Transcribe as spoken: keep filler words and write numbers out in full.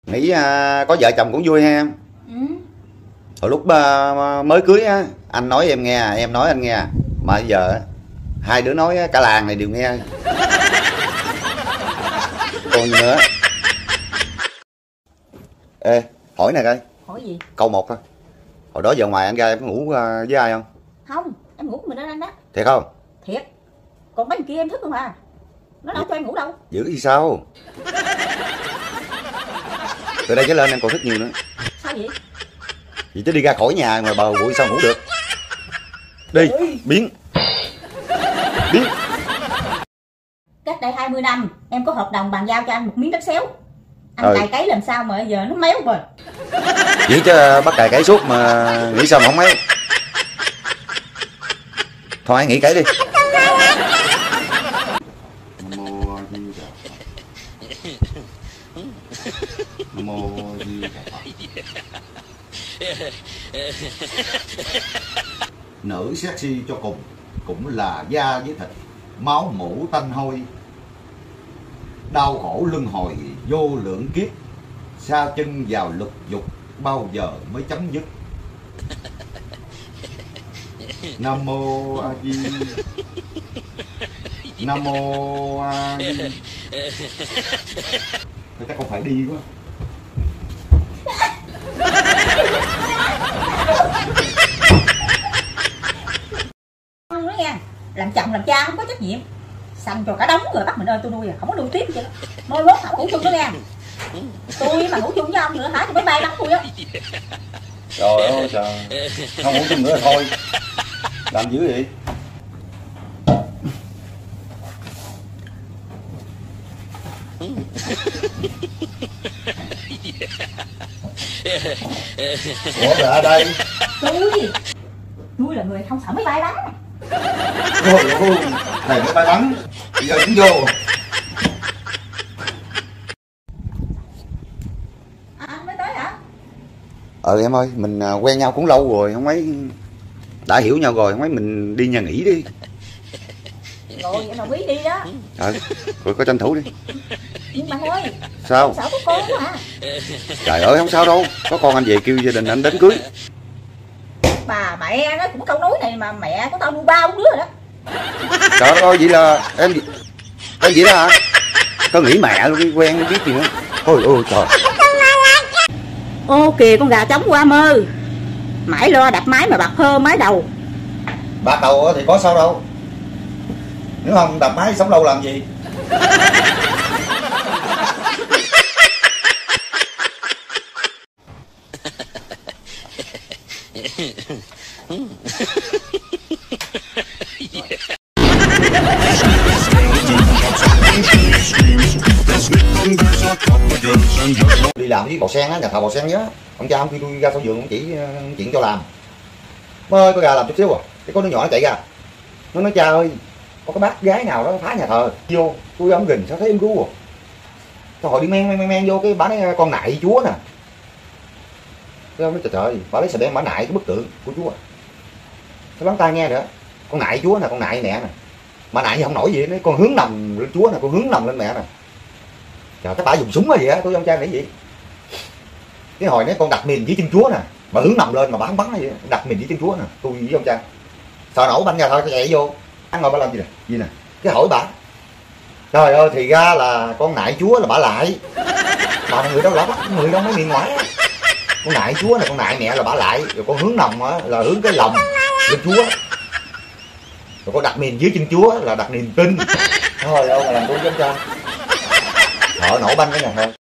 Nghĩ à, có vợ chồng cũng vui ha em. Ừ. Hồi lúc à, mới cưới á, anh nói em nghe, em nói anh nghe. Mà bây giờ hai đứa nói cả làng này đều nghe. Còn gì nữa? Ê, hỏi nè coi. Hỏi gì? Câu một thôi. Hồi đó giờ ngoài anh ra em có ngủ à, với ai không? Không, em ngủ mình đó anh đó. Thiệt không? Thiệt. Còn mấy kia em thức không à? Nó đâu cho em ngủ đâu. Dữ gì sao? Từ đây trở lên em còn thức nhiều nữa. Sao vậy? Vậy chứ đi ra khỏi nhà mà bờ bụi sao ngủ được? Đi, biến. Biến. Cách đây hai mươi năm em có hợp đồng bàn giao cho anh một miếng đất xéo. Anh Ừ. cày cấy làm sao mà giờ nó méo rồi. Vậy chứ bắt cày cấy suốt mà nghĩ sao mà không mấy. Thôi nghỉ cấy đi. Mô Di Đà Phật. Nữ sexy cho cùng cũng là da với thịt, máu mủ tanh hôi, đau khổ luân hồi vô lượng kiếp, sa chân vào lục dục bao giờ mới chấm dứt. Nam mô A Di Nam mô A Di. Người ta không phải đi quá. Không nói nha, làm chồng làm cha không có trách nhiệm, sanh cho cả đống rồi bắt mình ơi tôi nuôi à, không có nuôi tiếp chứ. Môi mốt không ngủ chung nữa nha. Tôi mà ngủ chung với ông nữa hả thì máy bay đóng tôi á. Trời ơi trời, không ngủ chung nữa là thôi. Làm dữ vậy? Ủa là ở đây? Tôi Tôi là người không sợ máy bay bắn. Ôi ôi, này máy bay bắn, bây giờ cũng vô. Anh mới tới hả? Ờ em ơi, mình quen nhau cũng lâu rồi, không mấy đã hiểu nhau rồi, không mấy mình đi nhà nghỉ đi. Rồi em đồng ý đi đó. Ờ, rồi có tranh thủ đi. Nhưng mà thôi, Sao? sợ có con quá à. Trời ơi không sao đâu, có con anh về kêu gia đình anh đến cưới. Bà mẹ nó cũng câu nói này mà mẹ của tao nuôi ba bốn đứa rồi đó. Trời ơi vậy là em em vậy đó hả? Tao nghĩ mẹ luôn quen biết gì nữa. Ôi ôi trời. Ô kìa con gà trống qua mơ. Mãi lo đập máy mà bật hơ máy đầu. Bạc đầu thì có sao đâu. Nếu không đập máy sống lâu làm gì. Đi làm với bò sen á, nhà thờ bò sen nhớ. Ông cha ông kêu tôi ra sau vườn ông chỉ ông chuyện cho làm. Má ơi có gà làm chút xíu à. Cái con nó nhỏ nó chạy ra. Nó nói cha ơi, có cái bác gái nào đó phá nhà thờ. Vô, tôi ấm gình sao thấy em gu à. Sao họ đi men men men, men vô cái bà nói con nại chúa nè. Cái ông nói trời trời, bà lấy xà beng bà nại cái bức tượng của chúa. Cái lắng tai nghe nữa. Con nại chúa nè, con nại mẹ nè. Mà nại gì không nổi gì, nó con hướng nằm lên chúa nè, con hướng nằm lên mẹ nè. Trời cái bà dùng súng hay gì á, tôi ông trai nghĩ gì. Cái hồi nãy con đặt mìn dưới chân chúa nè, mà hướng nằm lên mà bà không bắn hay gì, đặt mìn dưới chân chúa nè, tôi với ông trai. Sợ nổ banh ra thôi, chạy vô. Ăn ngồi bà làm gì nè, gì nè. Cái hỏi bà. Trời ơi thì ra là con nại chúa là bà lại. Bà là người đâu lạ bắt, người đâu mấy miền ngoại á. Con nại chúa này, con nại mẹ là bà lại, rồi con hướng nằm á là hướng cái lòng lên chúa. Rồi con đặt mìn dưới chân chúa là đặt niềm tin. Thôi ơi mà làm tôi giống cha. Họ nổ banh cái nhà thôi.